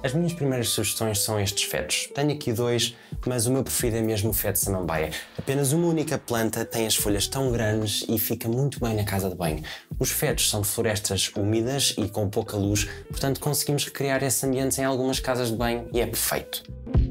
As minhas primeiras sugestões são estes fetos. Tenho aqui dois, mas o meu preferido é mesmo o feto samambaia. Apenas uma única planta tem as folhas tão grandes e fica muito bem na casa de banho. Os fetos são de florestas úmidas e com pouca luz, portanto conseguimos recriar esse ambiente em algumas casas de banho e é perfeito.